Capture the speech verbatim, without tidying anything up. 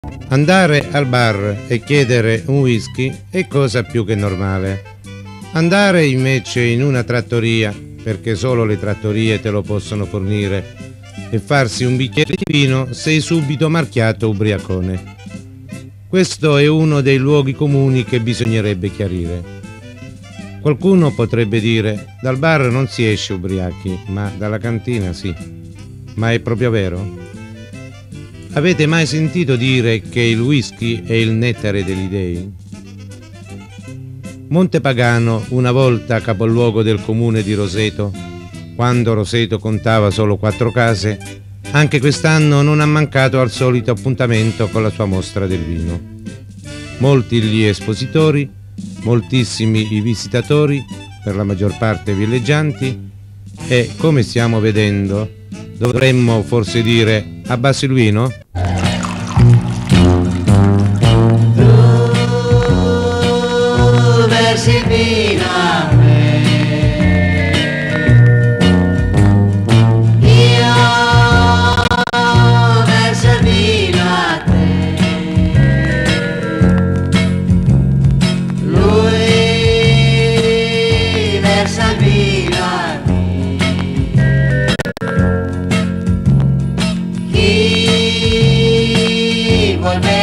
Andare al bar e chiedere un whisky è cosa più che normale. Andare invece in una trattoria, perché solo le trattorie te lo possono fornire, e farsi un bicchiere di vino, sei subito marchiato ubriacone. Questo è uno dei luoghi comuni che bisognerebbe chiarire. Qualcuno potrebbe dire: dal bar non si esce ubriachi, ma dalla cantina sì. Ma è proprio vero? Avete mai sentito dire che il whisky è il nettare degli dei? Montepagano, una volta capoluogo del comune di Roseto, quando Roseto contava solo quattro case, anche quest'anno non ha mancato al solito appuntamento con la sua mostra del vino. Molti gli espositori, moltissimi i visitatori, per la maggior parte villeggianti, e, come stiamo vedendo, dovremmo forse dire: abbassi il vino? Tu versi il vino a me, io verso il vino a te, lui versa il vino a me, chi vuol bere